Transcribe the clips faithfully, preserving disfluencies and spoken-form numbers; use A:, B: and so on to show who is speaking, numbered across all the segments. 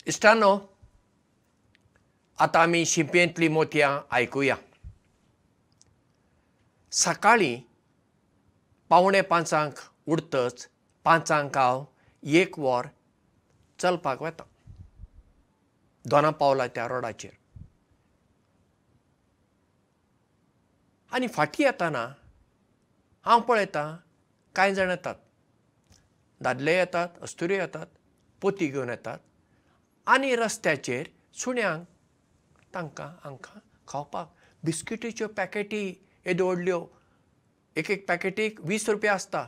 A: इश्टांनो, आतां आमी शिंपयेंतलीं मोतयां आयकुया. सकाळीं पावणे पांचांक उठतच पांचांक हांव एक वर चलपाक वता दोना पावला त्या रोडाचेर. आनी फाटीं येतना हांव पळयतां कांय जाण येतात. दादले येतात, अस्तुऱ्यो येतात, पोती घेवन येतात आनी रस्त्याचेर सुण्यांक तांकां हांकां खावपाक बिस्किटीच्यो पॅकेटी येद्यो व्हडल्यो एक एक पॅकेटीक वीस रुपया आसता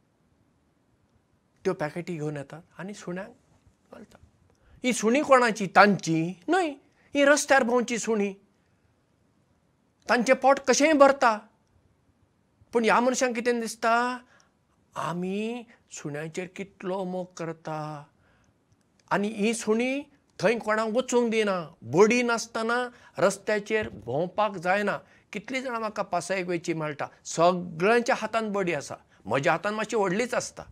A: त्यो पॅकेटी घेवन येतात आनी सुण्यांक घालतात. ही सुणी कोणाची? तांची न्हय, ही रस्त्यार भोंवची सुणी. तांचें पोट कशेंय भरता. पूण ह्या मनशांक कितें दिसता? आमी सुण्यांचेर कितलो मोग करता आनी ही सुणी थंय कोणाक वचूंक दिना. बडी नासतना रस्त्याचेर भोंवपाक जायना. कितलीं जाणां म्हाका पासयेक वयची मेळटा. सगळ्यांच्या हातांत बडी आसा. म्हज्या हातांत मातशी व्हडलीच आसता.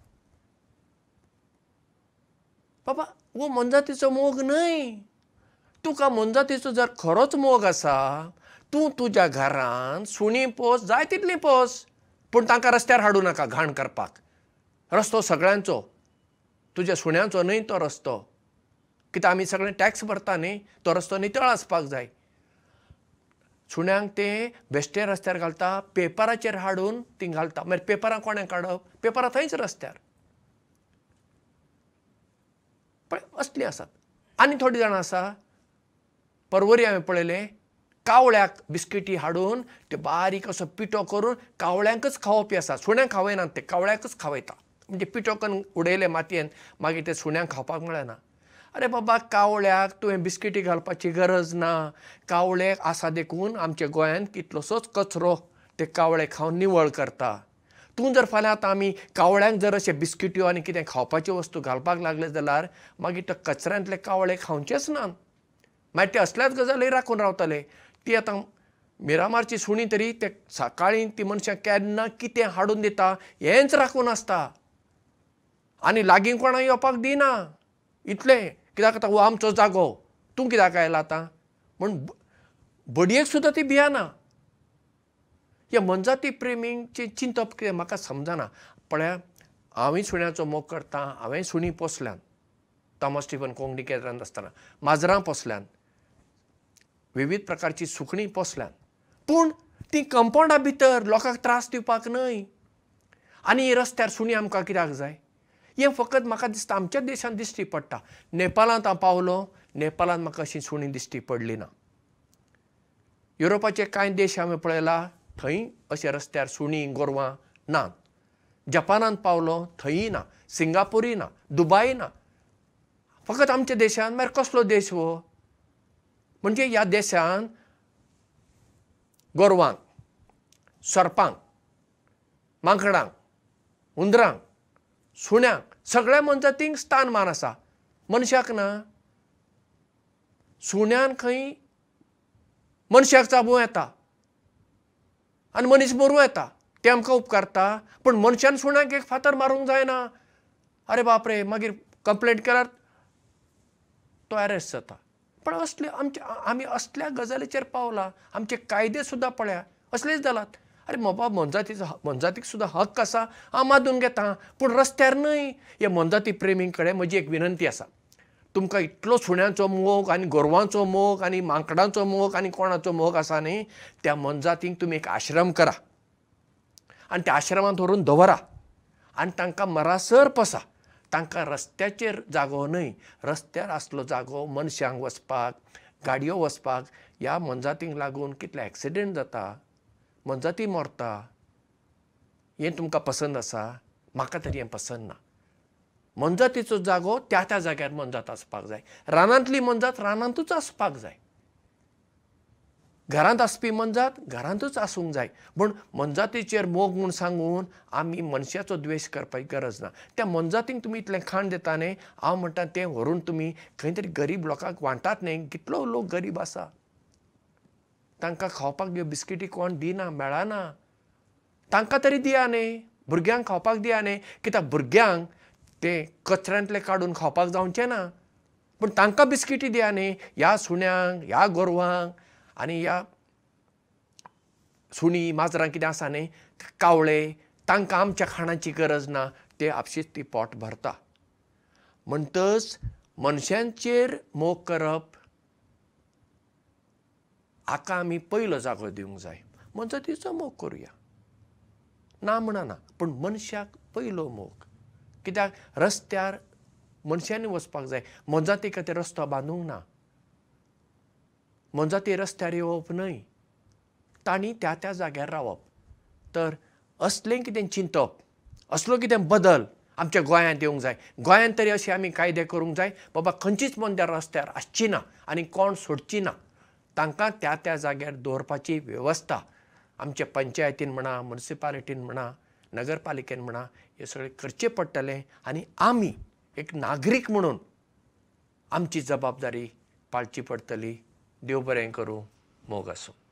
A: बाबा, हो मनजातीचो मोग न्हय. तुका मनजातीचो जर खरोच मोग आसा, तूं तुज्या घरांत सुणी पोस, जाय तितली पोस, पूण तांकां रस्त्यार हाडूं नाका घाण करपाक. रस्तो सगळ्यांचो, तुज्या सुण्यांचो न्हय तो रस्तो. कित्याक आमी सगळे टॅक्स भरता न्ही, तो रस्तो नितळ आसपाक जाय. सुण्यांक ते बेश्टे रस्त्यार घालता, पेपराचेर हाडून ती घालता. मागीर पेपरां कोणें काडप? पेपरां थंयच रस्त्यार. पळय, असलीं आसात. आनी थोडीं जाणां आसा, परवरी हांवें पळयलें, कावळ्याक बिस्किटी हाडून ते बारीक असो पिठो करून कावळ्यांकच खावोवपी आसा. सुण्यांक खावयनात ते, कावळ्याकच खावयता. म्हणजे पिठो करून उडयले मातयेंत, मागीर ते सुण्यांक खावपाक मेळना. अरे बाबा, कावळ्याक तुवें बिस्किटी घालपाची गरज ना. कावळे आसा देखून आमच्या गोंयांत कितलोसोच कचरो ते कावळे खावन निवळ करता. तूं जर फाल्यां आतां आमी कावळ्यांक जर अशे बिस्किट्यो आनी कितें खावपाच्यो वस्तू घालपाक लागले जाल्यार मागीर ते कचऱ्यांतले कावळे खावचेच नात. मागीर ते असल्याच गजाली राखून रावतले. ती आतां मिरामारची सुणी तरी ते सकाळीं ती मनशां केन्ना कितें हाडून दिता हेंच राखून आसता. आनी लागीं कोणाक येवपाक दिना. इतलें कित्याक आतां हो आमचो जागो, तूं कित्याक आयला आतां म्हूण बडयेक सुद्दां ती भियाना. ह्या मनजाती प्रेमींचें चिंतप कितें म्हाका समजना. पळया, हांवें सुण्याचो मोग करतां, हांवें सुणी पोसल्यात. थॉमस स्टीफन कोंकणी केंद्रांत आसतना माजरां पोसल्यात, विविध प्रकारची सुकणीं पोसल्यात. पूण ती कंपाउंडा भितर लोकांक त्रास दिवपाक न्हय. आनी रस्त्यार सुणी आमकां कित्याक जाय? हें फकत म्हाका दिसता आमच्या देशांत दिश्टी पडटा. नेपाळांत हांव पावलो, नेपाळांत म्हाका अशी सुणी दिश्टी पडली ना. युरोपाचे कांय देश हांवें पळयला, थंय अशे रस्त्यार सुणी गोरवां नात. जपानांत पावलो, थंयय ना. सिंगापूरय ना, दुबय ना. फकत आमच्या देशांत. मागीर कसलो देश हो? म्हणजे ह्या देशांत गोरवांक, सर्पांक, मांकडांक, हुंदरांक, सुण्यांक सगळ्या मनजातींक स्थानमान आसा. मनशाक ना. सुण्यांक खंय मनशाक चाबूं येता आनी मनीस मरूं येता. ते आमकां उपकारता. पूण मनशान सुण्यांक एक फातर मारूंक जायना. अरे बाप रे, मागीर कंप्लेंट केल्यार तो अरेस्ट जाता. पण असले आमचे आमी असल्या गजालीचेर पावला. आमचे कायदे सुद्दां पळया असलेच जालात. अरे बाबा, मनजातीचो मनजातीक सुद्दां हक्क आसा, हांव मादून घेता, पूण रस्त्यार न्हय. हे मनजाती प्रेमीं कडेन म्हजी एक विनंती आसा. तुमकां इतलो सुण्यांचो मोग आनी गोरवांचो मोग आनी मांकडांचो मोग आनी कोणाचो मोग आसा न्ही, त्या मनजातींक तुमी एक आश्रम करा आनी त्या आश्रमांत व्हरून दवरा आनी तांकां मरासर पोसा. तांकां रस्त्याचेर जागो न्हय, रस्त्यार आसलो जागो मनशांक वचपाक, गाडयो वचपाक. ह्या मनजातींक लागून कितले एक्सिडेंट जाता, मनजाती मरता. हें तुमकां पसंद आसा? म्हाका तरी हें पसंद ना. मनजातीचो जागो त्या त्या जाग्यार मनजात आसपाक जाय. रानांतली मनजात रानांतूच आसपाक जाय. घरांत आसपी मनजात घरांतूच आसूंक जाय. पूण मनजातीचेर मोग म्हूण सांगून आमी मनशाचो द्वेश करपाची गरज ना. त्या मनजातींक तुमी इतलें खाण दिता न्ही, हांव म्हणटा तें व्हरून तुमी खंय तरी गरीब लोकांक वांटात न्ही. कितलो लोक गरीब आसा, तांकां खावपाक ह्यो बिस्किटी कोण दिना, मेळना. तांकां तरी दिया न्ही. भुरग्यांक खावपाक दिया न्ही. कित्याक भुरग्यांक ते कचऱ्यांतले काडून खावपाक जावचें ना. पूण तांकां बिस्किटी दिया न्ही, ह्या सुण्यांक, ह्या गोरवांक आनी ह्या सुणी माजरां कितें आसा न्ही, कावळे, तांकां आमच्या खाणाची गरज ना, ते आपशींच ती पोट भरता. म्हणटच मनशांचेर मोग करप हाका आमी पयलो जागो दिवंक जाय. मजतीचो मोग करुया, ना म्हणना, पूण मनशाक पयलो मोग. कित्याक रस्त्यार मनशांनी वचपाक जाय. मोनजाती खातीर रस्तो बांदूंक ना. मोनजाती रस्त्यार येवप न्हय, तांणी त्या त्या जाग्यार रावप. तर असलें कितें चिंतप, असलो कितें बदल आमच्या गोंयांत येवंक जाय. गोंयांत तरी अशे आमी कायदे करूंक जाय, बाबा खंयचीच मनशां रस्त्यार आसची ना आनी कोण सोडची ना. तांकां त्या त्या जाग्यार दवरपाची वेवस्था आमच्या पंचायतीन म्हणा, मुन्सिपालिटीन म्हणा, नगरपालिकेन म्हणा, हें सगळें करचें पडटलें. आनी आमी एक नागरीक म्हणून आमची जबाबदारी पाळची पडटली. देव बरें करूं. मोग आसूं.